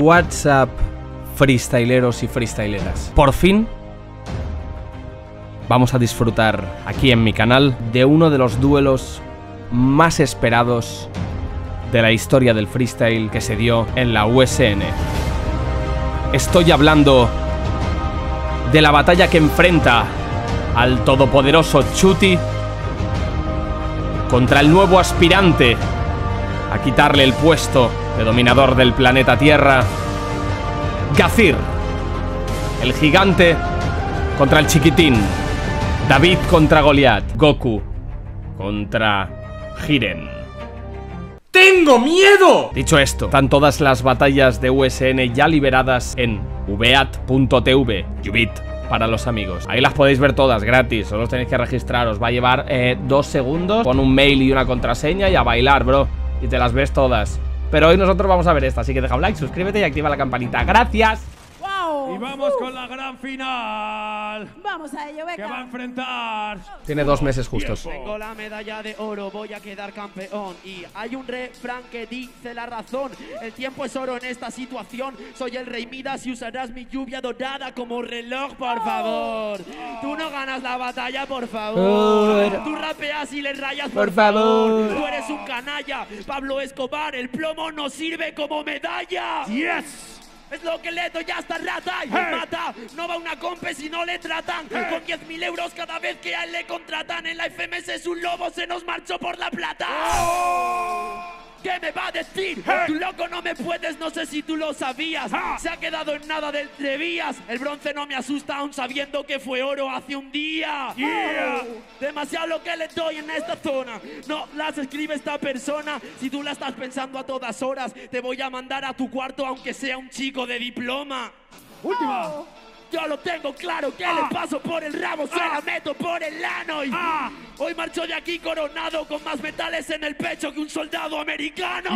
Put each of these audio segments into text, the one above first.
WhatsApp, freestyleros y freestyleras. Por fin vamos a disfrutar aquí en mi canal de uno de los duelos más esperados de la historia del freestyle que se dio en la USN. Estoy hablando de la batalla que enfrenta al todopoderoso Chuty contra el nuevo aspirante a quitarle el puesto de dominador del planeta Tierra, Gazir. El gigante contra el chiquitín, David contra Goliat, Goku contra Jiren. ¡Tengo miedo! Dicho esto, están todas las batallas de USN ya liberadas en ubeat.tv, Ubit para los amigos. Ahí las podéis ver todas gratis, solo os tenéis que registrar, os va a llevar 2 segundos, pon un mail y una contraseña y a bailar, bro, y te las ves todas. Pero hoy nosotros vamos a ver esta, así que deja un like, suscríbete y activa la campanita. ¡Gracias! Y vamos con la gran final. Vamos a ello, venga. Que va a enfrentar. Tiene 2 meses justos. Tengo la medalla de oro, voy a quedar campeón. Y hay un refrán que dice la razón: el tiempo es oro en esta situación. Soy el rey Midas y usarás mi lluvia dorada como reloj, por favor. Tú no ganas la batalla, por favor. Tú rapeas y le rayas, por favor. Tú eres un canalla, Pablo Escobar. El plomo no sirve como medalla. Yes. Es lo que le doy a esta rata y mata. No va a una compe si no le tratan. Con 10.000 euros cada vez que a él le contratan. En la FMS es un lobo, se nos marchó por la plata. ¿Qué me va a decir? Tú loco no me puedes, no sé si tú lo sabías. Se ha quedado en nada del Trevías. El bronce no me asusta aún sabiendo que fue oro hace un día. Demasiado lo que le doy en esta zona. No las escribe esta persona. Si tú la estás pensando a todas horas, te voy a mandar a tu cuarto aunque sea un chico de diploma. Última. Yo lo tengo claro, que le paso por el rabo, se la meto por el ano y hoy marcho de aquí coronado con más metales en el pecho que un soldado americano.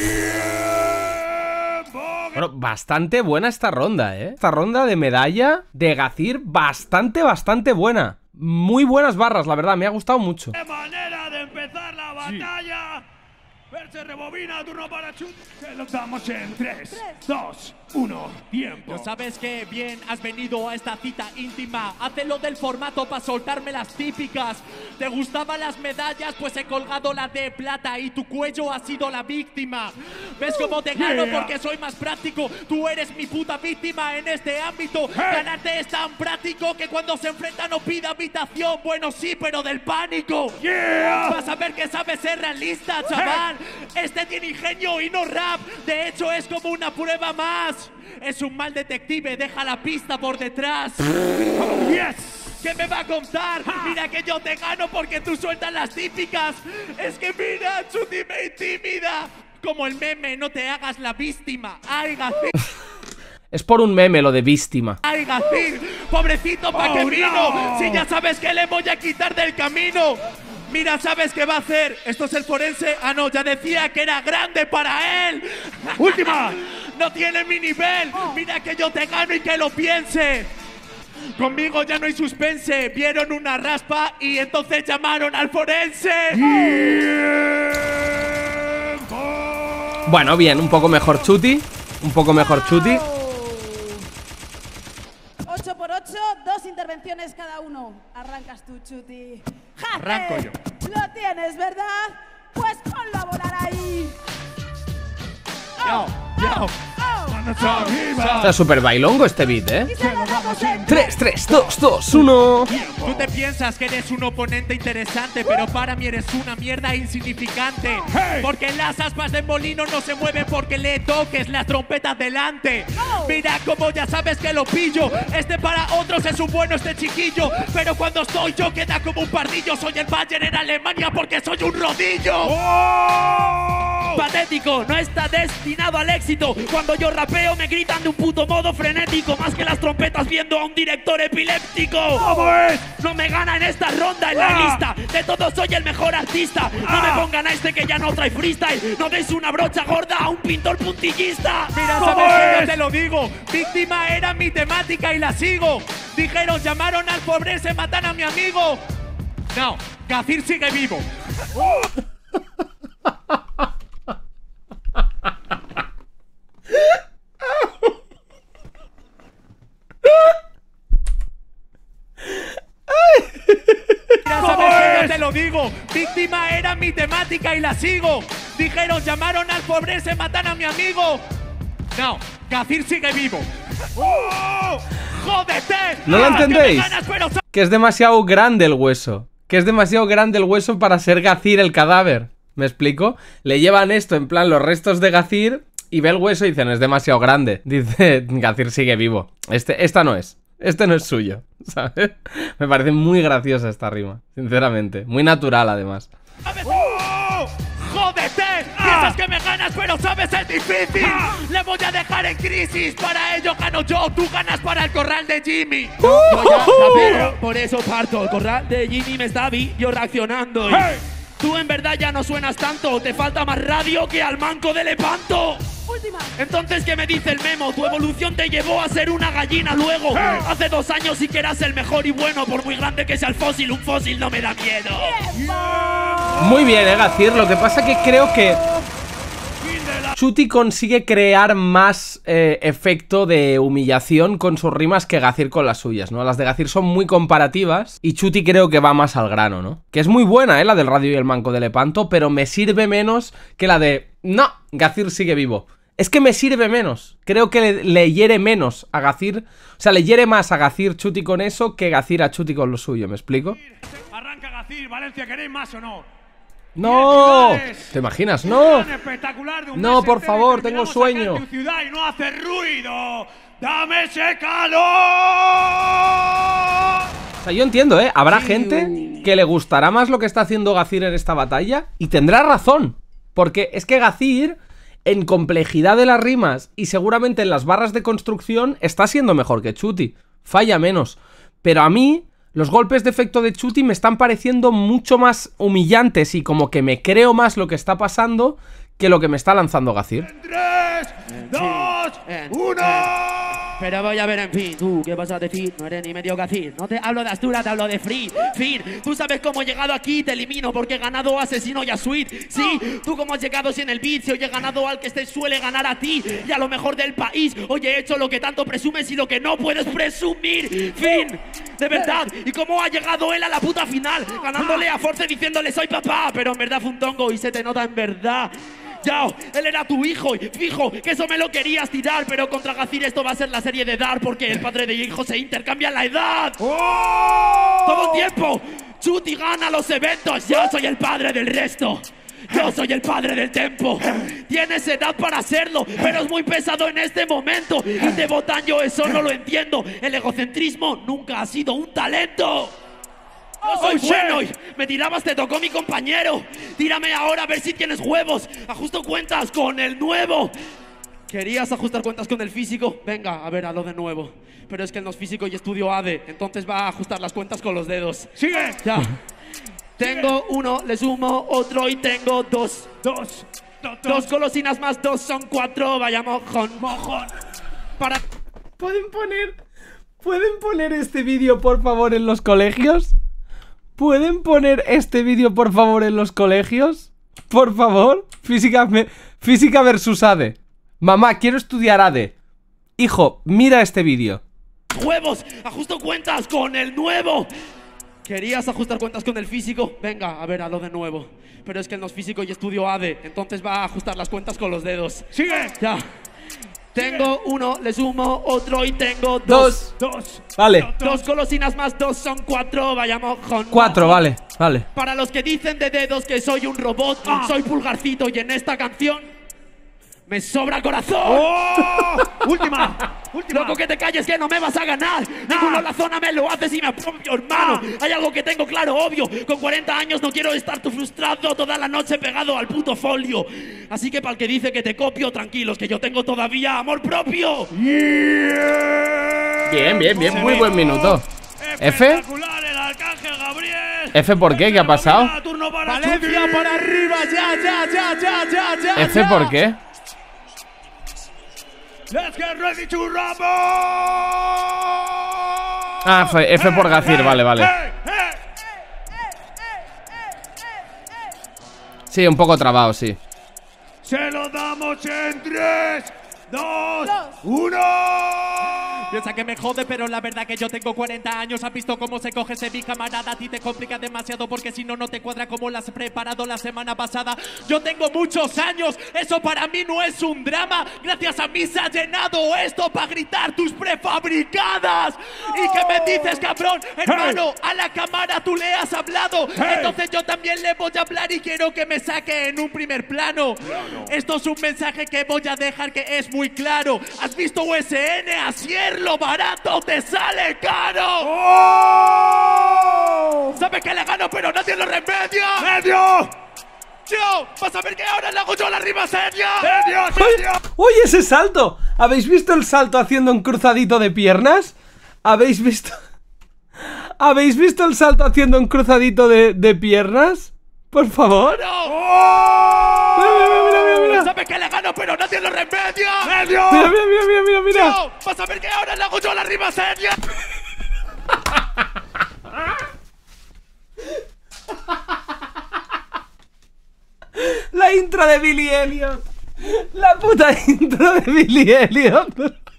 Bueno, bastante buena esta ronda, ¿eh? Esta ronda de medalla de Gazir, bastante buena. Muy buenas barras, la verdad, me ha gustado mucho. ¡Qué manera de empezar la batalla! Verse rebobina, turno para Chuty. Que lo damos en 3, 2, 1, tiempo. No sabes que bien has venido a esta cita íntima. Hazlo del formato para soltarme las típicas. ¿Te gustaban las medallas? Pues he colgado la de plata y tu cuello ha sido la víctima. ¿Ves cómo te gano? Porque soy más práctico. Tú eres mi puta víctima en este ámbito. Ganarte es tan práctico que cuando se enfrenta no pide habitación. Bueno, sí, pero del pánico. Vas a ver que sabes ser realista, chaval. Este tiene ingenio y no rap. De hecho es como una prueba más. Es un mal detective, deja la pista por detrás. ¿Qué me va a contar? Mira que yo te gano porque tú sueltas las típicas. Es que mira, Chuty me intimida. Como el meme, no te hagas la víctima. Ay, Gazir. Es por un meme lo de víctima. Ay, Gazir, pobrecito, ¿pa' qué vino? Si ya sabes que le voy a quitar del camino. Mira, ¿sabes qué va a hacer? ¿Esto es el forense? Ah, no, ya decía que era grande para él. ¡Última! No tiene mi nivel. Mira que yo te gano y que lo piense. Conmigo ya no hay suspense. Vieron una raspa y entonces llamaron al forense. Bueno, bien, un poco mejor Chuty. Un poco mejor Chuty. 8 por 8, 2 intervenciones cada uno. Arrancas tú, Chuty. Arranco yo. Lo tienes, ¿verdad? Pues ponlo a volar ahí. Está súper bailongo este beat, ¿eh? 3, 3, 2, 2, 1. Tú te piensas que eres un oponente interesante, pero para mí eres una mierda insignificante. Porque las aspas de molino no se mueven porque le toques las trompetas delante. Mira como ya sabes que lo pillo. Este para otros es un bueno este chiquillo, pero cuando estoy yo queda como un pardillo. Soy el Bayern en Alemania porque soy un rodillo. Patético, no está destinado al éxito. Cuando yo rapeo me gritan de un puto modo frenético, más que las trompetas viendo a un director epiléptico. ¿Cómo es? No me gana en esta ronda en la lista. De todos soy el mejor artista. No me pongan a este que ya no trae freestyle. No deis una brocha gorda a un pintor puntillista. Mira, sabes que yo te lo digo. Víctima era mi temática y la sigo. Dijeron, llamaron al pobre, se matan a mi amigo. No, Gazir sigue vivo. yo te lo digo. Víctima era mi temática y la sigo. Dijeron, llamaron al pobre, se matan a mi amigo. No, Gazir sigue vivo. ¡Jódete! ¿No lo entendéis? Que me ganas, pero... Que es demasiado grande el hueso. Que es demasiado grande el hueso para ser Gazir el cadáver. ¿Me explico? Le llevan esto, en plan, los restos de Gazir, y ve el hueso y dicen, es demasiado grande. Dice, Gazir sigue vivo. Esta no es. Este no es suyo, ¿sabes? Me parece muy graciosa esta rima, sinceramente. Muy natural, además. ¡Jódete! Piensas que me ganas, pero sabes, es difícil. Le voy a dejar en crisis. Para ello gano yo, tú ganas para el corral de Jimmy. Yo ya rapero, por eso parto. El corral de Jimmy me está yo reaccionando. Y tú en verdad ya no suenas tanto. Te falta más radio que al manco de Lepanto. Última. Entonces, ¿qué me dice el memo? Tu evolución te llevó a ser una gallina luego. Hace 2 años sí que eras el mejor y bueno. Por muy grande que sea el fósil, un fósil no me da miedo. Muy bien, Gazir. Lo que pasa que creo que Chuti consigue crear más efecto de humillación con sus rimas que Gazir con las suyas, ¿no? Las de Gazir son muy comparativas y Chuti creo que va más al grano, ¿no? Que es muy buena, la del radio y el manco de Lepanto, pero me sirve menos que la de... No, Gazir sigue vivo. Es que me sirve menos. Creo que le hiere menos a Gazir. O sea, le hiere más a Gazir Chuti con eso que Gazir a Chuti con lo suyo, ¿me explico? Arranca Gazir, Valencia, ¿queréis más o no? ¡No! ¿Te imaginas? ¡No! Espectacular de un No, mes por entero favor, y tengo terminamos acá sueño. en tu ciudad y no hace ruido. ¡Dame ese calor! O sea, yo entiendo, habrá gente que le gustará más lo que está haciendo Gazir en esta batalla y tendrá razón. Porque es que Gazir, en complejidad de las rimas y seguramente en las barras de construcción, está siendo mejor que Chuti. Falla menos. Pero a mí, los golpes de efecto de Chuti me están pareciendo mucho más humillantes y como que me creo más lo que está pasando que lo que me está lanzando Gazir. 3, 2, 1. Pero voy a ver, en fin, tú, ¿qué vas a decir? No eres ni medio Gazir. No te hablo de Astura, te hablo de Free. Fin, tú sabes cómo he llegado aquí, te elimino porque he ganado a Asesino y a Sweet. Sí, tú cómo has llegado si en el beat, si hoy he ganado al que te suele ganar a ti y a lo mejor del país. Hoy he hecho lo que tanto presumes y lo que no puedes presumir. Fin, de verdad. ¿Y cómo ha llegado él a la puta final? Ganándole a Force diciéndole soy papá, pero en verdad fue un tongo y se te nota en verdad. Yao, él era tu hijo y fijo que eso me lo querías tirar, pero contra Gazir esto va a ser la serie de Dar porque el padre de hijo se intercambia la edad. Todo el tiempo Chuti gana los eventos, yo soy el padre del resto. Yo soy el padre del tempo. Tienes edad para hacerlo, pero es muy pesado en este momento y te votan, yo eso no lo entiendo. El egocentrismo nunca ha sido un talento. Yo soy bueno y me tirabas, te tocó mi compañero. Tírame ahora a ver si tienes huevos. Ajusto cuentas con el nuevo. ¿Querías ajustar cuentas con el físico? Venga, a ver, hazlo de nuevo. Pero es que él no es físico y estudio ADE, entonces va a ajustar las cuentas con los dedos. ¡Sigue! Ya. Tengo 1, le sumo otro y tengo 2. 2. 2 golosinas más 2 son 4. Vaya mojón. Mojón. Para... ¿Pueden poner este vídeo, por favor, en los colegios? ¿Pueden poner este vídeo, por favor, en los colegios? Por favor. Física versus ADE. Mamá, quiero estudiar ADE. Hijo, mira este vídeo. ¡Huevos! ¡Ajusto cuentas con el nuevo! ¿Querías ajustar cuentas con el físico? Venga, a ver, hazlo de nuevo. Pero es que él no es físico y estudio ADE, entonces va a ajustar las cuentas con los dedos. ¡Sigue! Ya. Tengo 1, le sumo otro y tengo 2. 2. Vale. 2 golosinas más 2 son 4. Vaya mojón. 4, vale. Para los que dicen de dedos que soy un robot, soy Pulgarcito y en esta canción me sobra corazón. Última. Loco, que te calles, que no me vas a ganar. Ninguno en la zona me lo hace si me apropio, hermano. Hay algo que tengo claro, obvio. Con 40 años no quiero estar tú frustrado toda la noche pegado al puto folio. Así que para el que dice que te copio, tranquilos, que yo tengo todavía amor propio. Bien. Muy buen minuto. ¿F? Espectacular el Arcángel Gabriel. ¿F por qué? ¿Qué ha pasado? Turno para Valencia Chuti. para arriba, ya. ¿F por qué? Let's get ready to rumble. Ah, F por Gazir, vale. Sí, un poco trabado, sí. Se lo damos en 3, 2, 1. Piensa que me jode, pero la verdad que yo tengo 40 años. ¿Has visto cómo se coge ese mi camarada? A ti te complica demasiado porque si no, no te cuadra como lo has preparado la semana pasada. Yo tengo muchos años, eso para mí no es un drama. Gracias a mí se ha llenado esto para gritar tus prefabricadas. ¿Y qué me dices, cabrón? Hermano, a la cámara tú le has hablado. Entonces yo también le voy a hablar y quiero que me saque en un primer plano. Esto es un mensaje que voy a dejar que es muy claro. ¿Has visto USN? Asier, lo barato te sale caro. ¿Sabes que le gano pero nadie lo remedia? ¡Medio! Yo, vas a ver que ahora le hago yo la rima seria. ¡Oye, ese salto! ¿Habéis visto el salto haciendo un cruzadito de piernas? ¿Habéis visto el salto haciendo un cruzadito de piernas? Por favor. Mira. ¿Sabes que le gano pero nadie lo remedia? Mira. Yo, vas a ver que ahora le hago yo la rima seria. La intro de Billy Elliot. La puta intro de Billy Elliot.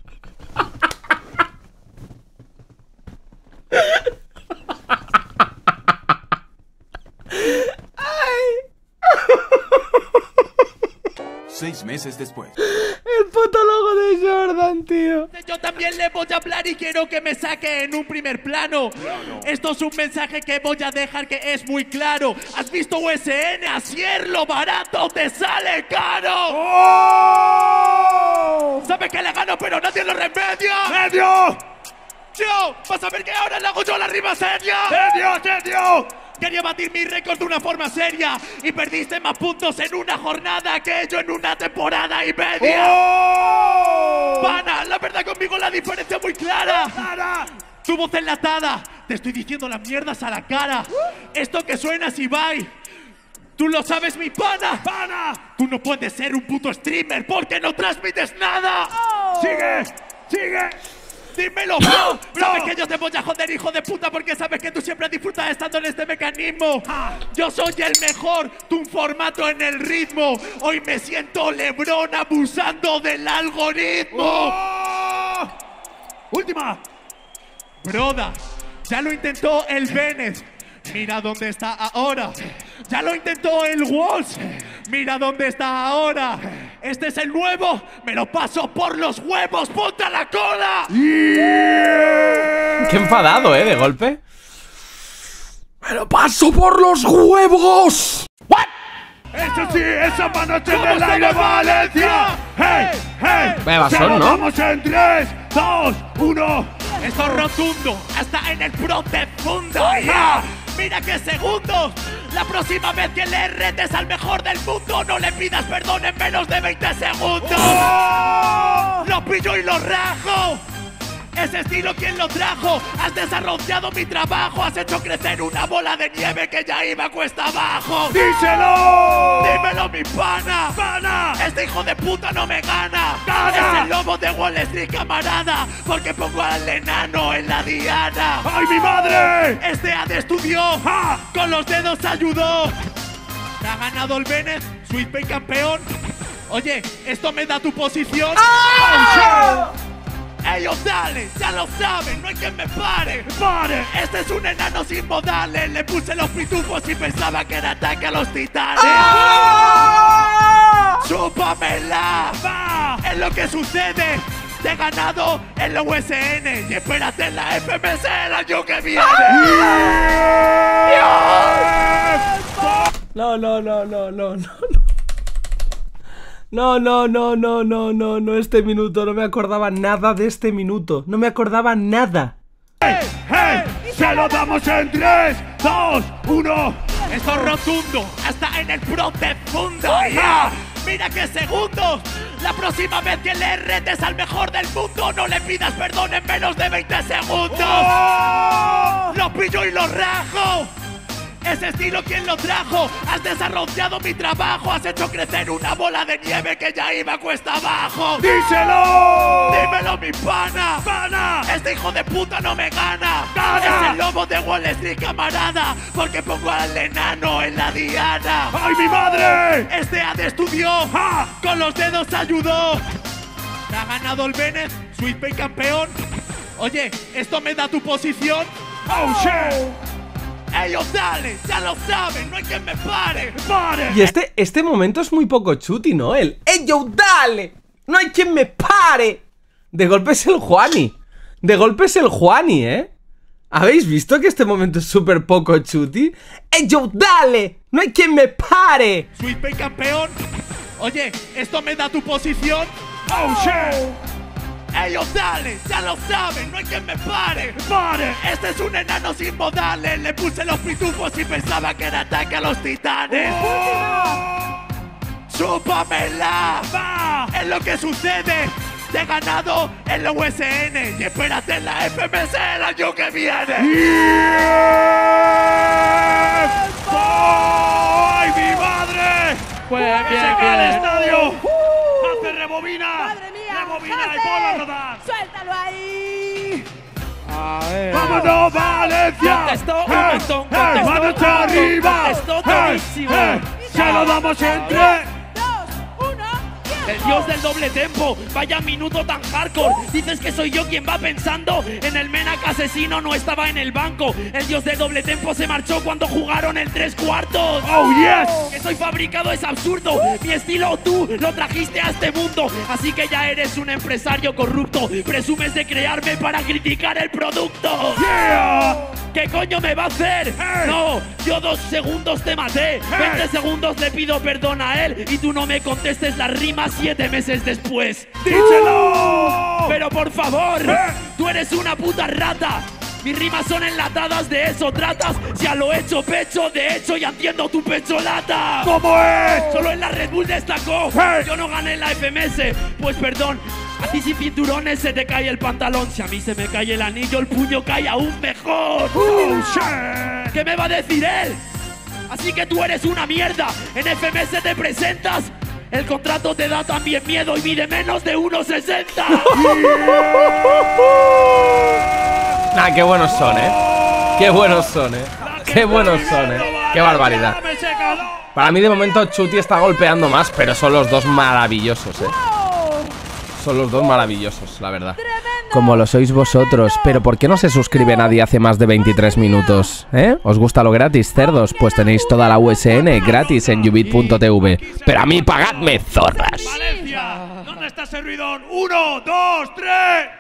Ay. 6 meses después. El puto logo de Jordan, tío. Yo también le voy a hablar y quiero que me saque en un primer plano. Esto es un mensaje que voy a dejar que es muy claro. ¿Has visto USN? Asier, lo barato te sale caro. ¿Sabes que le gano pero nadie lo remedia? ¡Medio! Yo, vas a ver que ahora le hago yo la rima seria. ¡Medio! Quería batir mi récord de una forma seria y perdiste más puntos en una jornada que yo en una temporada y media. Pana, la verdad conmigo la diferencia es muy clara. Tu voz enlatada, te estoy diciendo las mierdas a la cara. Esto que suena así, bye. Tú lo sabes, mi pana. Tú no puedes ser un puto streamer porque no transmites nada. ¡Sigue! ¡Dímelo, bro! Sabes que yo te voy a joder, hijo de puta, porque sabes que tú siempre disfrutas estando en este mecanismo. Yo soy el mejor, tú un formato en el ritmo. Hoy me siento LeBron abusando del algoritmo. ¡Última! Broda, ya lo intentó el Bennett. Mira dónde está ahora. Ya lo intentó el Walsh. Mira dónde está ahora. Este es el nuevo. Me lo paso por los huevos. ¡Ponte a la cola! Qué enfadado, de golpe. ¡Me lo paso por los huevos! ¡Eso sí, esa mano en el aire, Valencia! ¡Hey! Vaya basón, ¡Se lo ¿no? damos en 3, 2, 1! Esto es rotundo, hasta en el profundo. Yeah. Mira qué segundos. La próxima vez que le retes al mejor del mundo, no le pidas perdón en menos de 20 segundos. Lo pillo y lo rajo. Ese estilo, ¿quién lo trajo? Has desarrollado mi trabajo. Has hecho crecer una bola de nieve que ya iba cuesta abajo. ¡Díselo! ¡Dímelo, mi pana! ¡Pana! Este hijo de puta no me gana. ¡Gana! Es el lobo de Wall Street, camarada, porque pongo al enano en la diana. ¡Ay, mi madre! Este AD estudió, con los dedos ayudó. ¿Te ha ganado el Bennett? Sweet Bay campeón. Oye, ¿esto me da tu posición? Ellos dale, ya lo saben, no hay quien me pare. ¡Pare! Este es un enano sin modales. Le puse los pitufos y pensaba que era ataque a los titanes. ¡Chúpamela! ¡Va! Es lo que sucede. Te he ganado en la USN y espérate en la FMS el año que viene. No, este minuto, no me acordaba nada de este minuto. No me acordaba nada. ¡Hey! ¡Se lo damos en 3, 2, 1! Esto es rotundo, hasta en el profundo. Yeah. Mira qué segundos. La próxima vez que le retes al mejor del mundo, no le pidas perdón en menos de 20 segundos. Lo pillo y lo rajo. Ese estilo, ¿quién lo trajo? Has desarrollado mi trabajo. Has hecho crecer una bola de nieve que ya iba cuesta abajo. ¡Díselo! ¡Dímelo, mi pana! ¡Pana! Este hijo de puta no me gana. ¡Gana! Es el lobo de Wall Street, camarada, porque pongo al enano en la diana. ¡Ay, mi madre! Este AD estudió, con los dedos ayudó. ¿Te ha ganado el Bennett? Sweet Bay campeón. Oye, ¿esto me da tu posición? ¡Oh, shit! Ellos dale, ya lo saben, no hay quien me pare. ¡Pare! Y este momento es muy poco chuti, ¿no? El yo dale, no hay quien me pare. De golpe es el Juani. De golpe es el Juani, ¿eh? ¿Habéis visto que este momento es súper poco chuti? Yo dale, no hay quien me pare. Sweet Bay campeón. Oye, ¿esto me da tu posición? ¡Oh, shit! Ellos dale, ya lo saben, no hay quien me pare. ¡Pare! Este es un enano sin modales. Le puse los pitufos y pensaba que era ataque a los titanes. ¡Chúpamela! ¡Va! Es lo que sucede. Te he ganado en la USN y espérate en la FMS el año que viene. ¡Ay, mi madre! Pues ¡Se cae el estadio! ¡Hace rebobina! ¡Madre mía! ¡Rebobina y ¡Hace! ponlo a rodar! ¡Suéltalo ahí! ¡Vámonos, Valencia! Contestó un ¡Eh! montón, ¡Eh! contestó ¡Manos un montón, arriba! contestó ¡Eh! todísimo. ¡Eh! ¡Se lo damos en 3! 2, 1, El dios del doble tempo, vaya minuto tan hardcore. Dices que soy yo quien va pensando en el Menac asesino, no estaba en el banco. El dios del doble tempo se marchó cuando jugaron el 3/4. ¡Oh, yes! Que soy fabricado es absurdo. Mi estilo tú lo trajiste a este mundo. Así que ya eres un empresario corrupto. Presumes de crearme para criticar el producto. ¡Yeah! ¿Qué coño me va a hacer? No, yo 2 segundos te maté. 20 segundos le pido perdón a él y tú no me contestes las rimas 7 meses después. ¡Díselo! Pero por favor, tú eres una puta rata. Mis rimas son enlatadas, de eso tratas. Si a lo hecho pecho, de hecho ya entiendo tu pecholata. ¿Cómo es? Solo en la Red Bull destacó. Hey. Yo no gané en la FMS. Pues perdón, a ti sin cinturones se te cae el pantalón. Si a mí se me cae el anillo, el puño cae aún mejor. ¡Oh, shit! ¿Qué me va a decir él? Así que tú eres una mierda. En FMS te presentas. El contrato te da también miedo y mide menos de 1,60. Nah, qué buenos son, qué buenos son, qué buenos son, qué barbaridad. Para mí de momento Chuti está golpeando más, pero son los dos maravillosos, Son los dos maravillosos, la verdad. Como lo sois vosotros. Pero ¿por qué no se suscribe nadie hace más de 23 minutos? ¿Os gusta lo gratis, cerdos? Pues tenéis toda la USN gratis en ubit.tv. Pero a mí pagadme, zorras. ¡Valencia! ¿Dónde está ese ruidón? 1, 2, 3.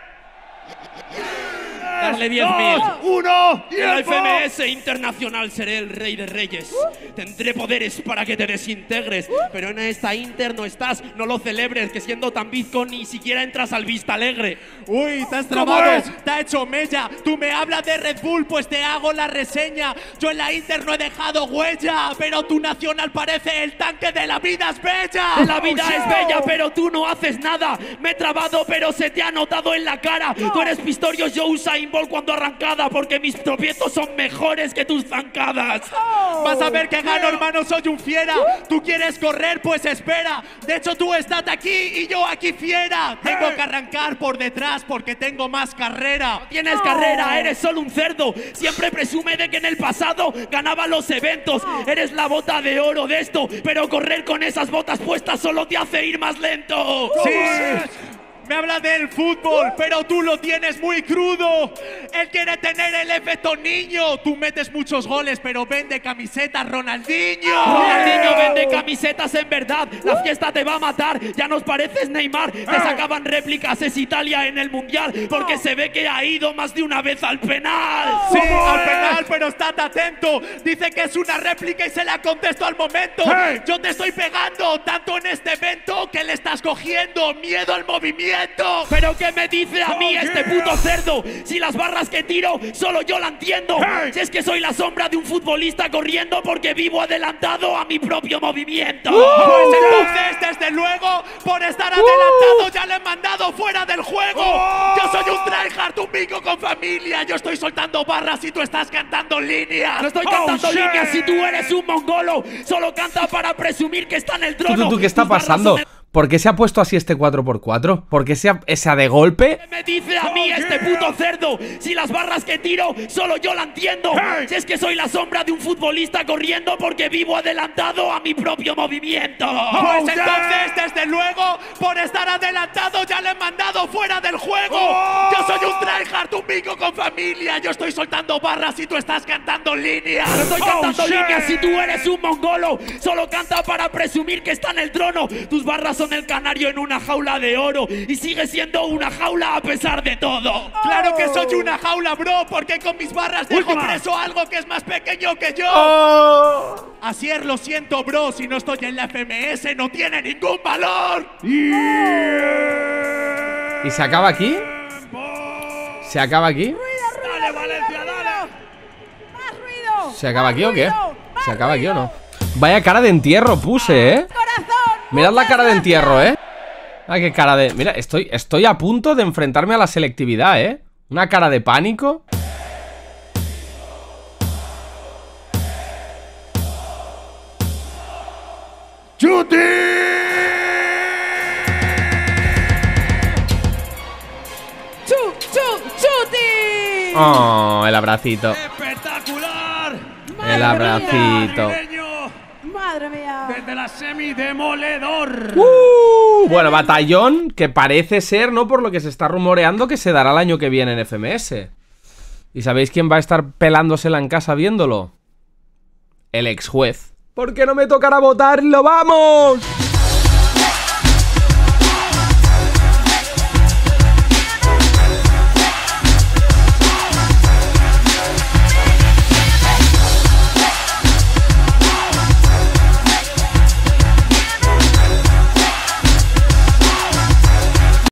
Darle 10.000. 1, En la FMS internacional seré el rey de reyes. Tendré poderes para que te desintegres. Pero en esta Inter no estás, no lo celebres. Que siendo tan bizco ni siquiera entras al Vista Alegre. Uy, te has ¿Cómo trabado, es? te ha hecho mella. Tú me hablas de Red Bull, pues te hago la reseña. Yo en la Inter no he dejado huella, pero tu nacional parece el tanque de la vida es bella. La vida es bella, pero tú no haces nada. Me he trabado, pero se te ha notado en la cara. Tú eres Pistorius, yo Usain Bolt cuando arrancada. Porque mis tropiezos son mejores que tus zancadas. Vas a ver que gano, hermano, soy un fiera. Tú quieres correr, pues espera. De hecho, tú estás aquí y yo aquí fiera. Tengo que arrancar por detrás porque tengo más carrera. Tienes carrera, eres solo un cerdo. Siempre presume de que en el pasado ganaba los eventos. Eres la bota de oro de esto, pero correr con esas botas puestas solo te hace ir más lento. Sí, me habla del fútbol, pero tú lo tienes muy crudo. Él quiere tener el efecto niño. Tú metes muchos goles, pero vende camisetas Ronaldinho. Ronaldinho vende camisetas en verdad. La fiesta te va a matar. Ya nos pareces Neymar. Te sacaban réplicas, es Italia en el Mundial. Porque se ve que ha ido más de una vez al penal. Sí, al penal, pero estate atento. Dice que es una réplica y se la contesto al momento. Yo te estoy pegando tanto en este evento que le estás cogiendo miedo al movimiento. Pero ¿qué me dice a mí este puto cerdo? Si las barras que tiro solo yo la entiendo. Si es que soy la sombra de un futbolista corriendo porque vivo adelantado a mi propio movimiento. Pues entonces, desde luego, por estar adelantado ya le he mandado fuera del juego. Yo soy un tryhard, un mico con familia. Yo estoy soltando barras y tú estás cantando líneas. No estoy cantando líneas si tú eres un mongolo. Solo canta para presumir que está en el trono. ¿Qué está pasando? ¿Por qué se ha puesto así este 4x4? ¿Por qué esa de golpe? Me dice a mí este puto cerdo, si las barras que tiro solo yo la entiendo. Si es que soy la sombra de un futbolista corriendo porque vivo adelantado a mi propio movimiento. Pues entonces, desde luego, por estar adelantado ya le he mandado fuera del juego. Yo soy un tryhard, un mico con familia. Yo estoy soltando barras y tú estás cantando líneas. No estoy cantando líneas si tú eres un mongolo. Solo canta para presumir que está en el trono. Tus barras son el canario en una jaula de oro y sigue siendo una jaula a pesar de todo. Claro que soy una jaula, bro, porque con mis barras dejo preso algo que es más pequeño que yo. Asier, lo siento, bro, si no estoy en la FMS no tiene ningún valor. ¿Y se acaba aquí? ¿Se acaba aquí? Dale, Valencia, dale. ¡Más ruido! ¿Se acaba aquí o qué? ¡Más ¿Se acaba aquí o ruido! no? Vaya cara de entierro puse, ¿eh? ¡Corazón! Mirad la muchas cara de gracias. entierro, ¿eh? Ay, qué cara de... Mira, estoy a punto de enfrentarme a la selectividad, ¿eh? Una cara de pánico. ¡Chuti! ¡Chuti! Oh, el abracito. ¡Espectacular! El abracito. Madrileño, ¡Madre mía! desde la semi demoledor. Bueno, batallón que parece ser, ¿no? Por lo que se está rumoreando que se dará el año que viene en FMS. ¿Y sabéis quién va a estar pelándosela en casa viéndolo? El ex juez. ¿Por qué no me tocará votarlo? ¡Vamos!